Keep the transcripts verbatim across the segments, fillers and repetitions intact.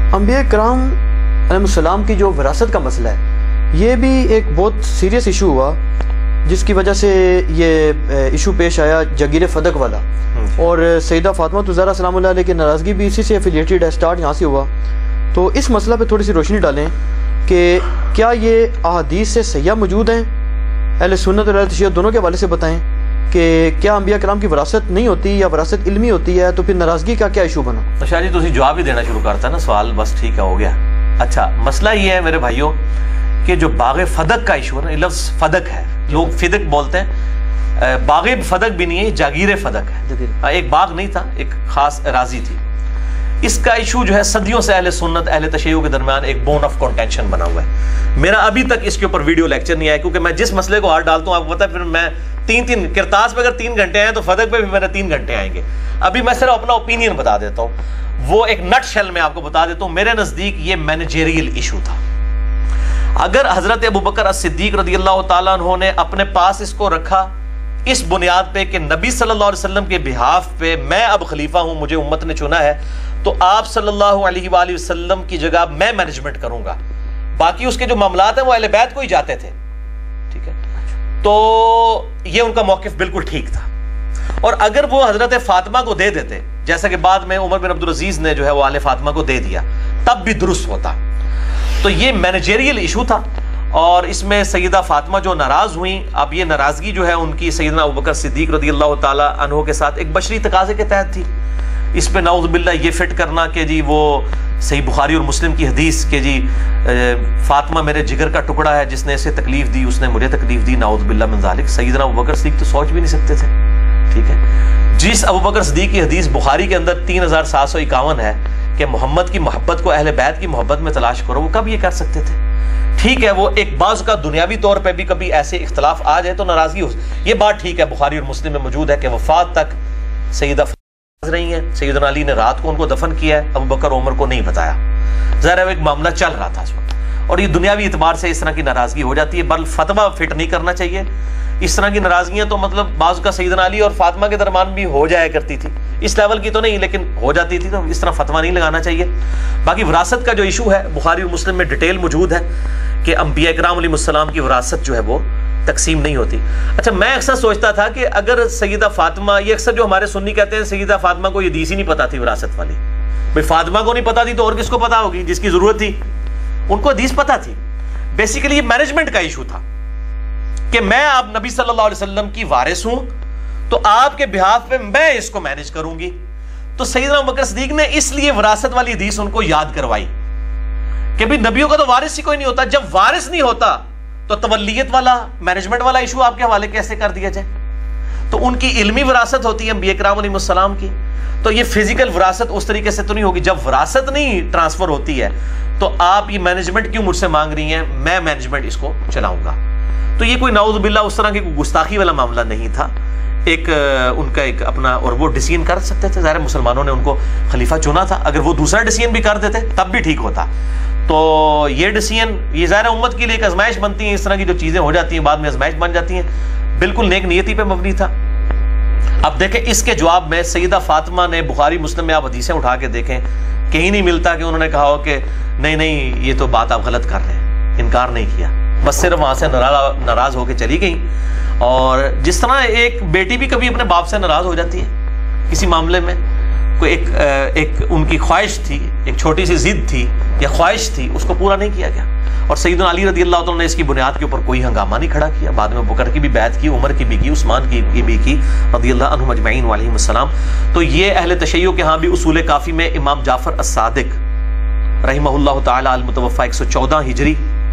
انبیاء کرام علیہ السلام کی جو وراثت کا مسئلہ ہے یہ بھی ایک بہت سیریس ایشو ہوا، جس کی وجہ سے یہ ایشو پیش آیا جگیر فدق والا، اور سیدہ فاطمہ الزہرا سلام اللہ علیہ کی ناراضگی بھی اسی سے ایفیلیٹڈ ہے، سٹارٹ یہاں سے ہوا۔ تو اس مسئلہ پہ تھوڑی سی روشنی ڈالیں کہ کیا یہ احادیث سے صحیح موجود ہیں، اہل سنت اور اہل تشیع دونوں کے حوالے سے بتائیں کہ کیا انبیاء کرام کی وراثت نہیں ہوتی یا وراثت علمی ہوتی ہے، تو پھر ناراضگی کا کیا ایشو بنا؟ شاہ جی تسی جواب ہی دینا شروع کرتا نا، سوال بس ٹھیک ہے ہو گیا۔ اچھا مسئلہ یہ ہے میرے بھائیوں کہ جو باغ فدق کا ایشو ہے نا، لفظ فدق ہے، لوگ فدق بولتے ہیں، باغ فدق بھی نہیں ہے، جاگیر فدق ہے، ایک باغ نہیں تھا، ایک خاص اراضی تھی۔ اس کا ایشو جو ہے صدیوں سے اہل سنت اہل تشیع کے درمیان ایک بون آف کنٹینشن بنا ہوا ہے۔ میرا ابھی تک اس کے اوپر ویڈیو لیکچر نہیں آیا، کیونکہ میں جس مسئلے کو ہاتھ ڈالتا ہوں آپ کو پتا ہے پھر میں تین تین کرتاس پہ اگر تین گھنٹے آئیں تو فدق پہ بھی میرے تین گھنٹے آئیں گے۔ ابھی میں صرف اپنا اوپینین بتا دیتا ہوں، وہ ایک نٹ شیل میں آپ کو بتا دیتا ہوں۔ میرے نزدیک یہ مینیجریل ایشو تھا۔ اگر حضرت ابوبکر الصدیق رضی اللہ تعالیٰ عنہ نے اپنے پاس اس کو رکھا اس بنیاد پہ کہ نبی صلی اللہ علیہ وسلم کے بہاف پہ میں اب خلیفہ ہوں، مجھے امت نے چنا ہے، تو آپ صلی اللہ علیہ وآلہ وسلم کی جگہ میں مینجمنٹ کروں گا، باقی اس کے جو معاملات ہیں وہ اہل بیت کو ہی جاتے تھے، ٹھیک ہے؟ تو یہ ان کا موقف بالکل ٹھیک تھا۔ اور اگر وہ حضرت فاطمہ کو دے دیتے، جیسا کہ بعد میں عمر بن عبدالعزیز نے جو ہے وہ آل فاطمہ کو دے دیا، تب بھی درست ہوتا۔ تو یہ مینیجریل ایشو تھا، اور اس میں سیدہ فاطمہ جو ناراض ہوئیں، اب یہ ناراضگی جو ہے ان کی سیدنا ابوبکر صدیق رضی اللہ تعالیٰ عنہ کے ساتھ ایک بشری تقاضے کے تحت تھی۔ اس پہ نعوذ باللہ یہ فٹ کرنا کہ جی وہ صحیح بخاری اور مسلم کی حدیث کہ جی فاطمہ میرے جگر کا ٹکڑا ہے، جس نے اسے تکلیف دی اس نے مجھے تکلیف دی، نعوذ باللہ من ذالک۔ سیدنا ابوبکر صدیق تو سوچ بھی نہیں سکتے تھے، ٹھیک ہے؟ جس ابوبکر صدیق کی حدیث بخاری کے اندر تین ہزار سات سو اکاون ہے کہ محمد کی محبت کو اہل بیت کی محبت میں تلاش کرو، وہ کب یہ کر سکتے تھے؟ ٹھیک ہے، وہ ایک بعض کا دنیاوی طور پہ بھی کبھی ایسے اختلاف آ جائے تو ناراضگی ہو، یہ بات ٹھیک ہے، بخاری اور مسلم میں موجود ہے کہ وفات تک سیدہ رہی ہیں، سیدنا علی نے رات کو ان کو دفن کیا ہے، ابو بکر عمر کو نہیں بتایا، ظاہر ہے ایک معاملہ چل رہا تھا اس وقت، اور یہ دنیاوی اعتبار سے اس طرح کی ناراضگی ہو جاتی ہے، بل فتویٰ فٹ نہیں کرنا چاہیے۔ اس طرح کی ناراضگیاں تو مطلب بعض کا سیدنا علی اور فاطمہ کے درمیان بھی ہو جایا کرتی تھی، اس لیول کی تو نہیں لیکن ہو جاتی تھی، تو اس طرح فتویٰ نہیں لگانا چاہیے۔ باقی وراثت کا جو ایشو ہے بخاری اور مسلم میں ڈیٹیل موجود ہے کہ انبیاء کرام علیہ السلام کی وراثت جو ہے وہ تقسیم نہیں ہوتی۔ اچھا میں اکثر سوچتا تھا کہ اگر سیدہ فاطمہ، یہ اکثر جو ہمارے سنی کہتے ہیں سیدہ فاطمہ کو یہ حدیث ہی نہیں پتا تھی وراثت والی، بھئی فاطمہ کو نہیں پتا تھی تو اور کس کو پتا ہوگی جس کی ضرورت تھی؟ ان کو حدیث پتا تھی۔ بیسیکلی یہ مینجمنٹ کا ایشو تھا کہ میں اب نبی صلی اللہ علیہ وسلم کی وارث ہوں تو آپ کے بہاف پہ میں اس کو مینج کروں گی۔ تو سیدنا ابوبکر صدیق نے اس لیے وراثت والی حدیث ان کو یاد کروائی کہ بھی نبیوں کا تو وارث ہی کوئی نہیں ہوتا، جب وارث نہیں ہوتا تو تولیت والا مینجمنٹ والا ایشو آپ کے حوالے کیسے کر دیا جائے؟ تو ان کی علمی وراثت ہوتی ہے انبیاء کرام علیہ السلام کی، تو یہ فزیکل وراثت اس طریقے سے تو نہیں ہوگی۔ جب وراثت نہیں ٹرانسفر ہوتی ہے تو آپ یہ مینجمنٹ کیوں مجھ سے مانگ رہی ہیں؟ میں مینجمنٹ اس کو چلاؤں گا۔ تو یہ کوئی نعوذ باللہ اس طرح کی کوئی گستاخی والا معاملہ نہیں تھا، ایک ان کا ایک اپنا، اور وہ ڈیسیژن کر سکتے تھے، ظاہر مسلمانوں نے ان کو خلیفہ چنا تھا، اگر وہ دوسرا ڈیسیژن بھی کر دیتے تب بھی ٹھیک ہوتا۔ تو یہ ڈیسیژن یہ ظاہر امت کے لیے ایک آزمائش بنتی ہیں، اس طرح کی جو چیزیں ہو جاتی ہیں بعد میں آزمائش بن جاتی ہیں، بالکل نیک نیتی پہ مبنی تھا۔ اب دیکھیں اس کے جواب میں سیدہ فاطمہ نے بخاری مسلم میں آپ حدیثیں اٹھا کے دیکھیں، کہیں نہیں ملتا کہ انہوں نے کہا ہو کہ نہیں نہیں یہ تو بات آپ غلط کر رہے ہیں، انکار نہیں کیا، بس صرف وہاں سے ناراض ہو کے چلی گئیں۔ اور جس طرح ایک بیٹی بھی کبھی اپنے باپ سے ناراض ہو جاتی ہے کسی معاملے میں، کوئی ایک ایک ان کی خواہش تھی، ایک چھوٹی سی ضد تھی یا خواہش تھی، اس کو پورا نہیں کیا گیا، اور سیدنا علی رضی اللہ تعالیٰ نے اس کی بنیاد کے اوپر کوئی ہنگامہ نہیں کھڑا کیا، بعد میں بکر کی بھی بیعت کی، عمر کی بھی کی، عثمان کی بھی کی رضی اللہ عنہم اجمعین وعلیہم السلام۔ تو یہ اہل تشیع کے ہاں بھی اصول کافی میں امام جعفر الصادق رحمہ اللہ تعالی المتوفى ایک سو چودہ ہجری،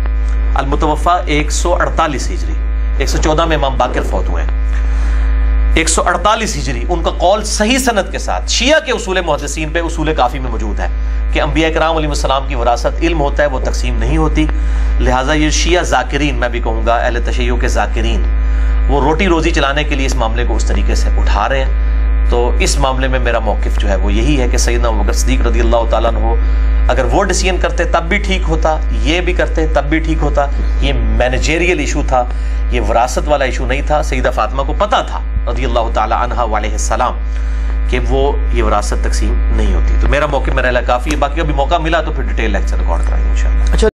المتوفى ایک سو اڑتالیس ہجری، ایک سو چودہ میں امام باقر فوت ہوئے ہیں، ایک سو اڑتالیس ہجری، ان کا قول صحیح سند کے ساتھ شیعہ کے اصول محدثین پہ اصول کافی میں موجود ہے کہ انبیاء کرام علیہ السلام کی وراثت علم ہوتا ہے، وہ تقسیم نہیں ہوتی۔ لہٰذا یہ شیعہ ذاکرین، میں بھی کہوں گا اہل تشیع کے ذاکرین، وہ روٹی روزی چلانے کے لیے اس معاملے کو اس طریقے سے اٹھا رہے ہیں۔ تو اس معاملے میں میرا موقف جو ہے وہ یہی ہے کہ سیدنا ابوبکر صدیق رضی اللہ تعالیٰ عنہ اگر وہ ڈیسیژن کرتے تب بھی ٹھیک ہوتا، یہ بھی کرتے تب بھی ٹھیک ہوتا۔ یہ مینیجریل ایشو تھا، یہ وراثت والا ایشو نہیں تھا۔ سیدہ فاطمہ کو پتہ تھا رضی اللہ تعالی عنہا وعلیہ السلام کہ وہ یہ وراثت تقسیم نہیں ہوتی. تو میرا موقع میرا کافی ہے, باقی ابھی موقع ملا تو پھر ڈیٹیل لیکچر ریکارڈ کرائیں گے انشاءاللہ.